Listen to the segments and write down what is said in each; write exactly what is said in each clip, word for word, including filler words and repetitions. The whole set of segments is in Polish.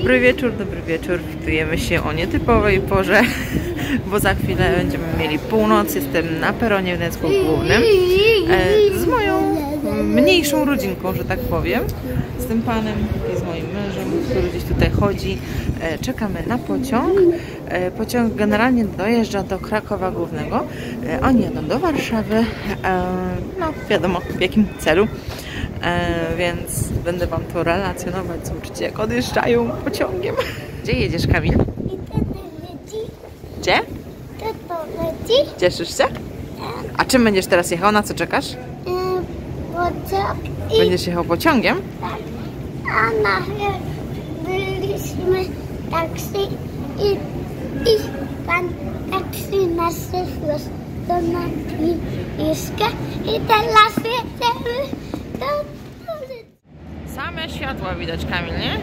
Dobry wieczór, dobry wieczór. Witujemy się o nietypowej porze, bo za chwilę będziemy mieli północ. Jestem na peronie w Gdańsku Głównym e, z moją mniejszą rodzinką, że tak powiem. Z tym panem i z moim mężem, który gdzieś tutaj chodzi. E, czekamy na pociąg. E, pociąg generalnie dojeżdża do Krakowa Głównego. E, oni jadą do Warszawy. E, no wiadomo w jakim celu. E, więc będę wam to relacjonować. Zobaczycie, jak odjeżdżają pociągiem. Gdzie jedziesz, Kamil? Gdzie? Cieszysz się? A czym będziesz teraz jechał? Na co czekasz? Pociąg. Będziesz jechał pociągiem? Tak. A na byliśmy taksi i, i pan taksi nas wiózł do lotniska i teraz jedziemy do Pozycji. Same światła widać, Kamil, nie?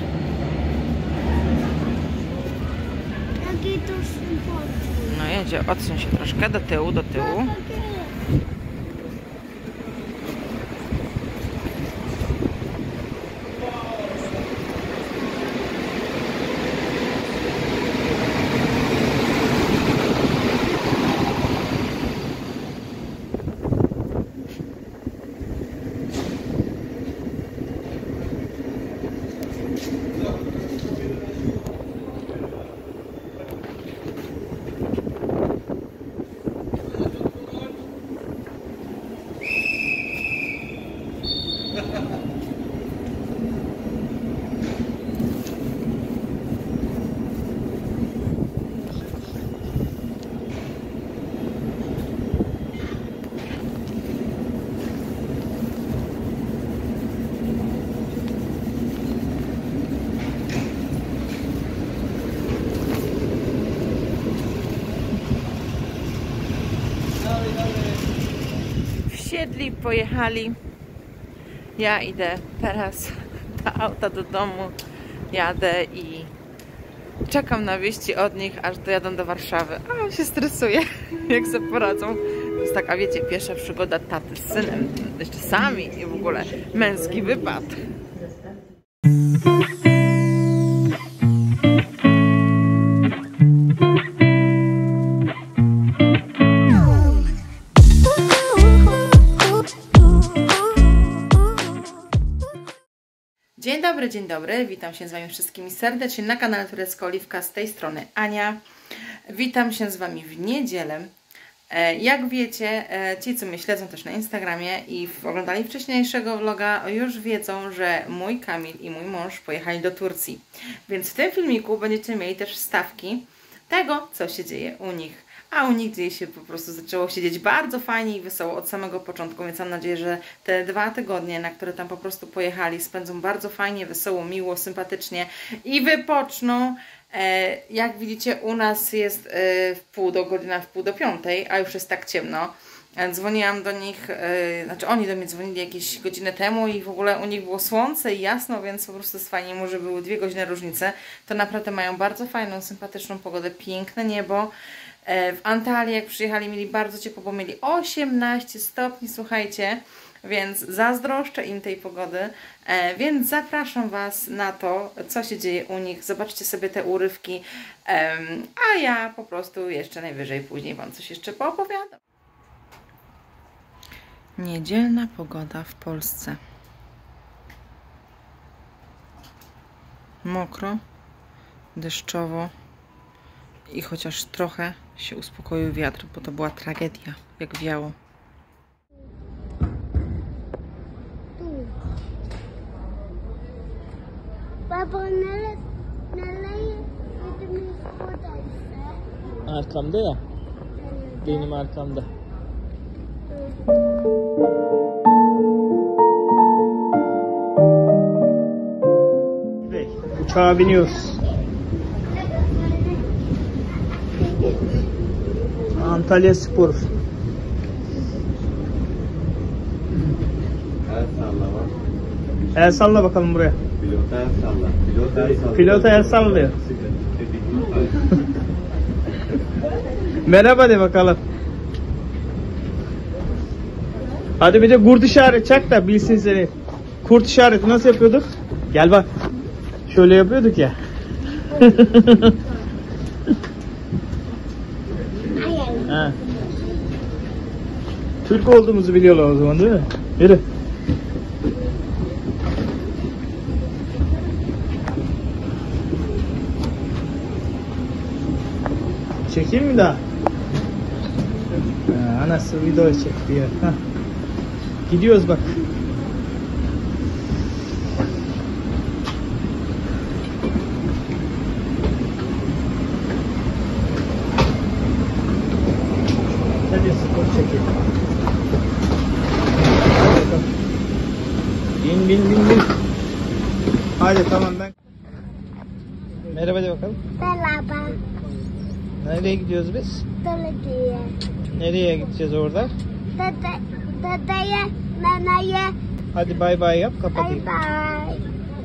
Jaki to symbol. No jedzie, odsuń się troszkę do tyłu, do tyłu. Wsiedli, pojechali. Ja idę teraz do auta, do domu. Jadę i czekam na wieści od nich, aż dojadą do Warszawy. A się stresuję, jak sobie poradzą. To jest taka, wiecie, pierwsza przygoda taty z synem. Jeszcze sami i w ogóle męski wypad. Dzień dobry, dzień dobry, witam się z wami wszystkimi serdecznie na kanale Turecka Oliwka, z tej strony Ania. Witam się z wami w niedzielę. Jak wiecie, ci co mnie śledzą też na Instagramie i oglądali wcześniejszego vloga, już wiedzą, że mój Kamil i mój mąż pojechali do Turcji. Więc w tym filmiku będziecie mieli też wstawki tego, co się dzieje u nich. A u nich dzieje się po prostu, zaczęło się dzieć bardzo fajnie i wesoło od samego początku, więc mam nadzieję, że te dwa tygodnie, na które tam po prostu pojechali, spędzą bardzo fajnie, wesoło, miło, sympatycznie i wypoczną. E, jak widzicie, u nas jest e, w pół do godzina, w pół do piątej, a już jest tak ciemno. E, dzwoniłam do nich, e, znaczy oni do mnie dzwonili jakieś godzinę temu i w ogóle u nich było słońce i jasno, więc po prostu jest fajnie, może były dwie godziny różnicy. To naprawdę mają bardzo fajną, sympatyczną pogodę, piękne niebo. W Antalii, jak przyjechali, mieli bardzo ciepło, bo mieli osiemnaście stopni, słuchajcie, więc zazdroszczę im tej pogody, e, więc zapraszam was na to, co się dzieje u nich. Zobaczcie sobie te urywki, e, a ja po prostu jeszcze najwyżej później wam coś jeszcze poopowiadam. Niedzielna pogoda w Polsce. Mokro, deszczowo. I chociaż trochę się uspokoił wiatr, bo to była tragedia, jak wiało. Baba, nereye, nereye gitmiş buradaysa? Arkamda ya. Benim arkamda. Uçağa biniyoruz. Antalya Spor. El salla bak. El salla bakalım buraya. Pilota el salla. Pilota el salla. Pilota el sallıyor. Merhaba de bakalım. Hadi bir de kurt işareti çak da bilsin seni. Kurt işareti nasıl yapıyorduk? Gel bak. Şöyle yapıyorduk ya. Hayır. Ha. Türk olduğumuzu biliyorlar o zaman değil mi? Yürü. Çekeyim mi daha? Ha, anası video çekti ya. Hah. Gidiyoruz bak. Hadi spor çekelim. Hadi bakalım. Bin bin bin bin. Hadi tamam ben. Merhaba de bakalım. Merhaba. Nereye gidiyoruz biz? Belediye. Nereye gideceğiz orada? Dede, dedeye, neneye. Hadi bay bay yap, Bye kapatayım. bye.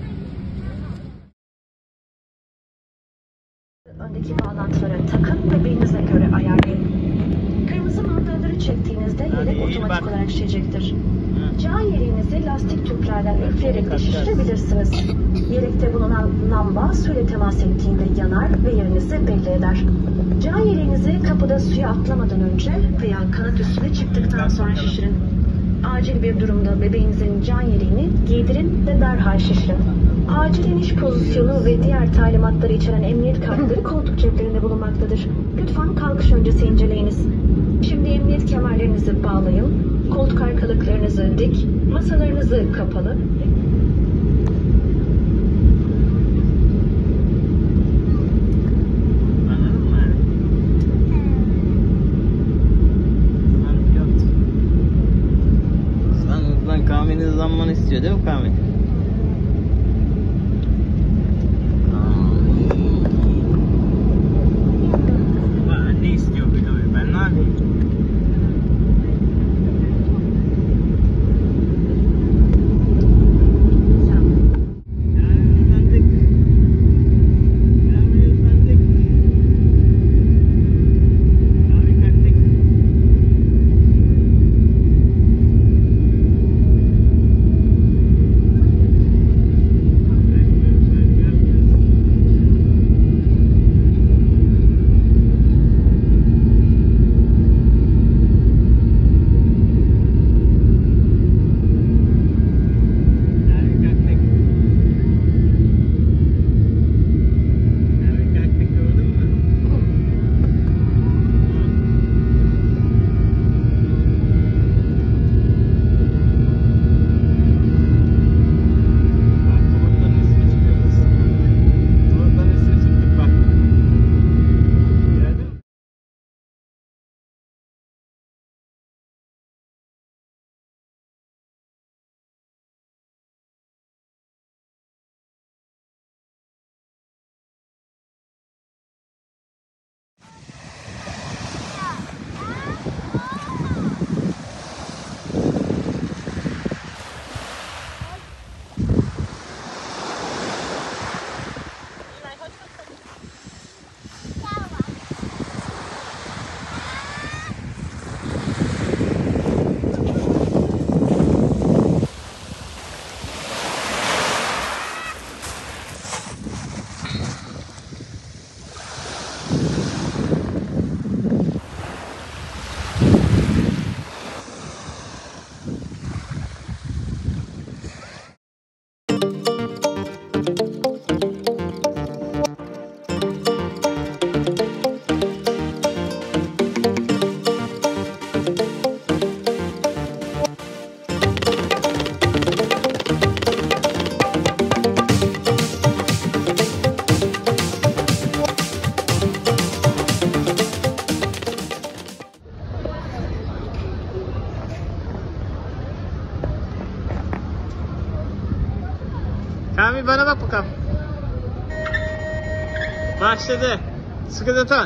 Öndeki bağlantıları takın ve beyninize göre ayarlayın. Kırmızı mandalları çektiğinizde Hadi yedek iyi otomatik bak. olarak şişecektir. Can yeleğinizi lastik tüplerden üfleyerek de şişirebilirsiniz. Yelekte bulunan lamba suyla temas ettiğinde yanar ve yerinizi belli eder. Can yeleğinizi kapıda suya atlamadan önce veya kanat üstüne çıktıktan sonra şişirin. Acil bir durumda bebeğinizin can yeleğini giydirin ve derhal şişirin. Acil iniş pozisyonu ve diğer talimatları içeren emniyet kartları koltuk ceplerinde bulunmaktadır. Lütfen kalkış öncesi inceleyiniz. Şimdi emniyet kemerlerinizi bağlayın. Koltuk arkalıklarınızı dik, masalarınızı kapalı. Anladın mı? Sen hızlan, Kamil hızlanmanı istiyor değil mi Kamil? Ben ne istiyor videoyu? Ben ne yapayım? Kamil bana bak bakalım. Başladı. Sıkı tutun.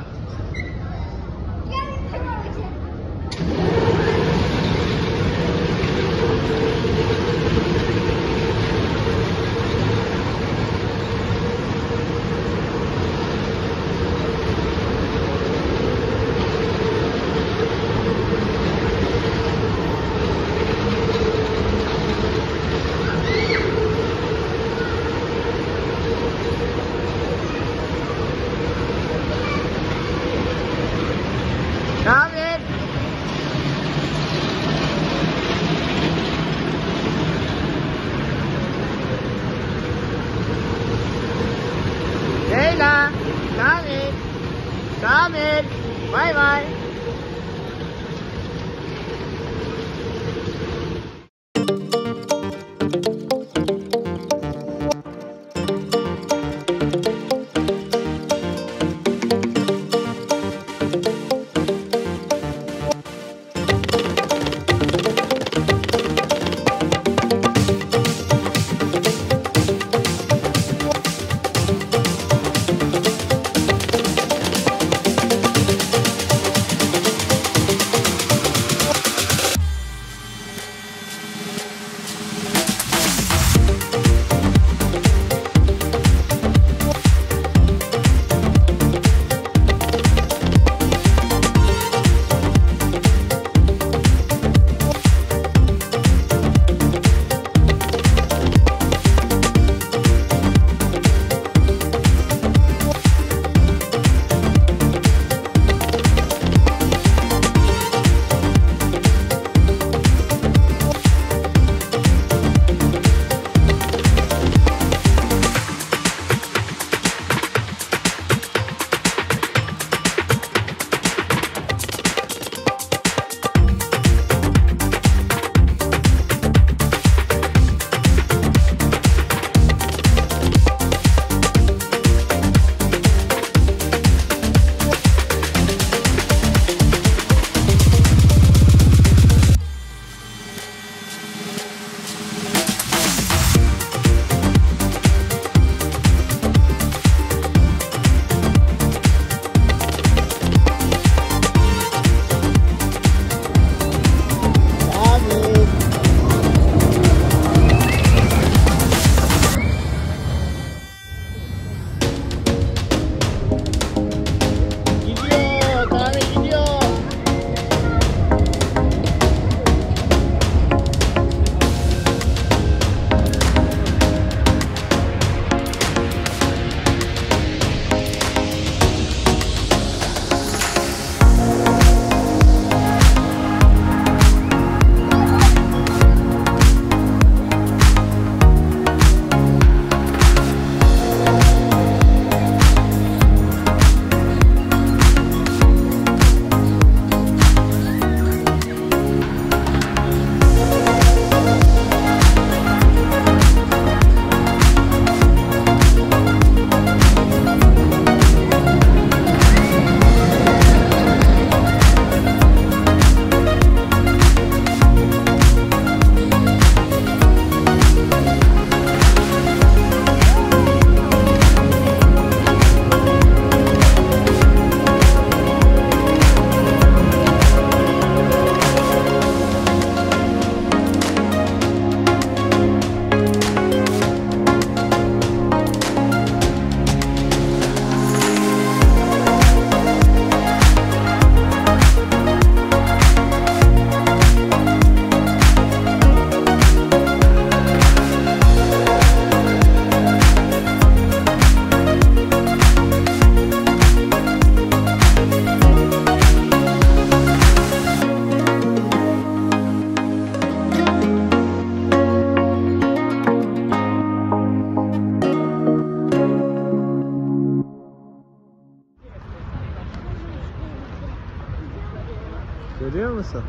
Görüyor musun?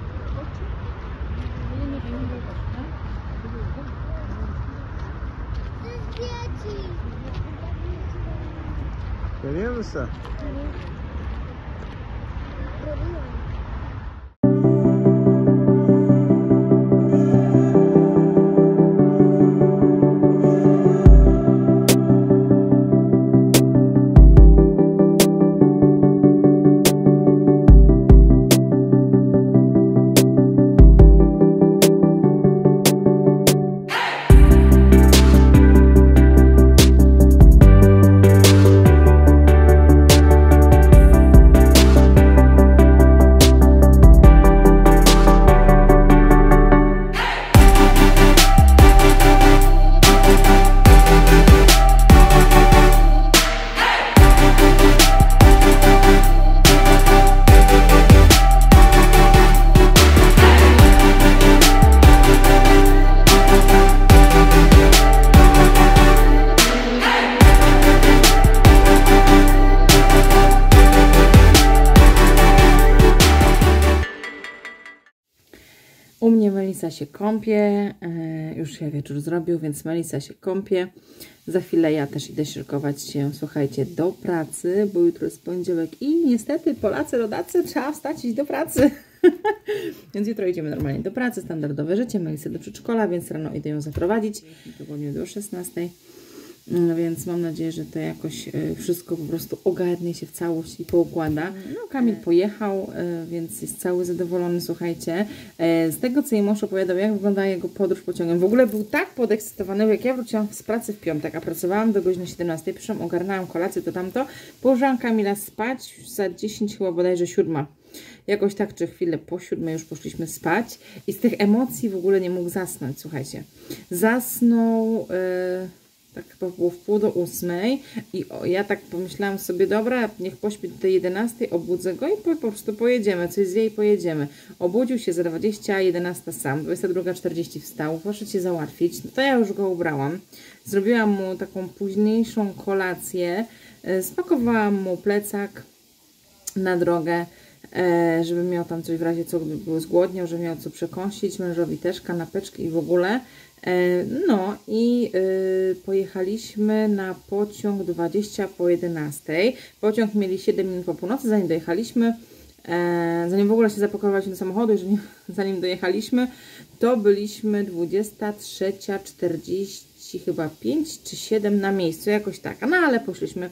Görüyor musun? mnie Melisa się kąpie, e, już się wieczór zrobił, więc Melisa się kąpie. Za chwilę ja też idę szykować się, słuchajcie, do pracy, bo jutro jest poniedziałek i niestety Polacy, rodacy, trzeba wstać i iść do pracy. Więc jutro idziemy normalnie do pracy, standardowe życie, Melisę do przedszkola, więc rano idę ją zaprowadzić. Tygodniu do szesnastej. No więc mam nadzieję, że to jakoś wszystko po prostu ogarnie się w całość i poukłada. No, Kamil pojechał, więc jest cały zadowolony, słuchajcie. Z tego, co jej mąż opowiadał, jak wygląda jego podróż pociągiem. W ogóle był tak podekscytowany, jak ja wróciłam z pracy w piątek, a pracowałam do godziny siedemnastej. Przyszłam, ogarnęłam kolację, to tamto. Położyłam Kamila spać, za dziesięć chyba bodajże siódma. Jakoś tak, czy chwilę po siódmej już poszliśmy spać i z tych emocji w ogóle nie mógł zasnąć, słuchajcie. Zasnął... Yy... tak chyba było w pół do ósmej i o, ja tak pomyślałam sobie, dobra, niech pośpi do tej jedenastej, obudzę go i po, po prostu pojedziemy, coś zje i pojedziemy. Obudził się za dwadzieścia, jedenasta sam, dwudziesta druga czterdzieści wstał, proszę Cię załatwić, no to ja już go ubrałam. Zrobiłam mu taką późniejszą kolację, spakowałam mu plecak na drogę, żeby miał tam coś w razie co, gdyby był zgłodniał, że miał co przekąsić, mężowi też kanapeczki i w ogóle. No i y, pojechaliśmy na pociąg dwadzieścia po jedenastej. Pociąg mieli siedem minut po północy, zanim dojechaliśmy, e, zanim w ogóle się zapakowaliśmy do samochodu, jeżeli, zanim dojechaliśmy, to byliśmy dwudziesta trzecia czterdzieści chyba pięć czy siedem na miejscu, jakoś tak. No ale poszliśmy,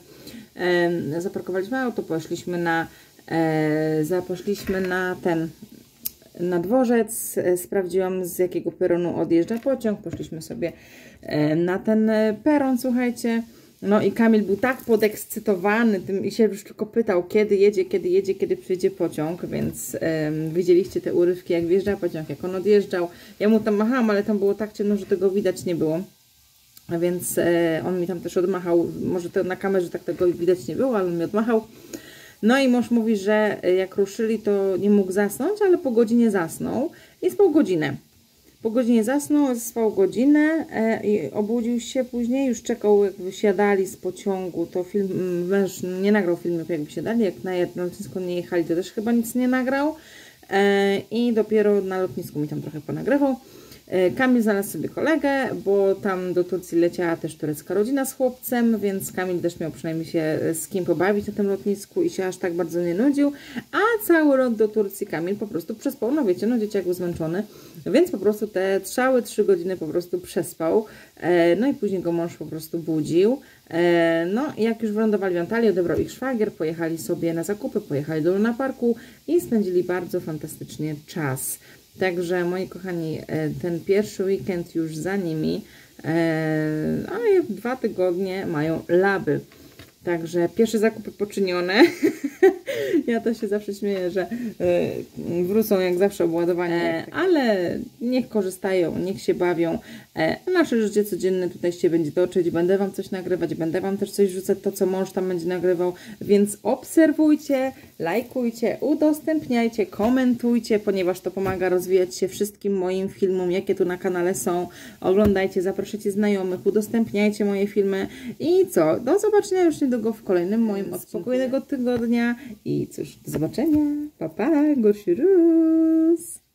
e, zaparkowaliśmy auto, poszliśmy na, e, zaposzliśmy na ten... na dworzec, sprawdziłam z jakiego peronu odjeżdża pociąg, poszliśmy sobie na ten peron, słuchajcie, no i Kamil był tak podekscytowany tym i się już tylko pytał, kiedy jedzie, kiedy jedzie, kiedy przyjdzie pociąg, więc um, widzieliście te urywki, jak wjeżdżał pociąg, jak on odjeżdżał, ja mu tam machałam, ale tam było tak ciemno, że tego widać nie było, a więc e, on mi tam też odmachał, może to na kamerze tak tego widać nie było, ale on mi odmachał. No i mąż mówi, że jak ruszyli, to nie mógł zasnąć, ale po godzinie zasnął i spał godzinę. Po godzinie zasnął, spał godzinę e, i obudził się później, już czekał, jak wysiadali z pociągu, to film, męż nie nagrał filmu, jak wysiadali, jak na, na lotnisko nie jechali, to też chyba nic nie nagrał e, i dopiero na lotnisku mi tam trochę ponagrywał. Kamil znalazł sobie kolegę, bo tam do Turcji leciała też turecka rodzina z chłopcem, więc Kamil też miał przynajmniej się z kim pobawić na tym lotnisku i się aż tak bardzo nie nudził, a cały rok do Turcji Kamil po prostu przespał, no wiecie, no dzieciak był zmęczony, więc po prostu te całe trzy godziny po prostu przespał, no i później go mąż po prostu budził. No i jak już wylądowali w Antalii, odebrał ich szwagier, pojechali sobie na zakupy, pojechali do Luna Parku i spędzili bardzo fantastycznie czas. Także, moi kochani, ten pierwszy weekend już za nimi, a dwa tygodnie mają laby. Także pierwsze zakupy poczynione. Ja to się zawsze śmieję, że y, wrócą jak zawsze obładowanie, ale niech korzystają, niech się bawią. E, nasze życie codzienne tutaj się będzie toczyć, będę Wam coś nagrywać, będę Wam też coś rzucać, to co mąż tam będzie nagrywał, więc obserwujcie, lajkujcie, udostępniajcie, komentujcie, ponieważ to pomaga rozwijać się wszystkim moim filmom, jakie tu na kanale są. Oglądajcie, zapraszajcie znajomych, udostępniajcie moje filmy i co? Do zobaczenia już niedługo w kolejnym moim od spokojnego tygodnia i cóż, do zobaczenia, pa pa, gorszy rus!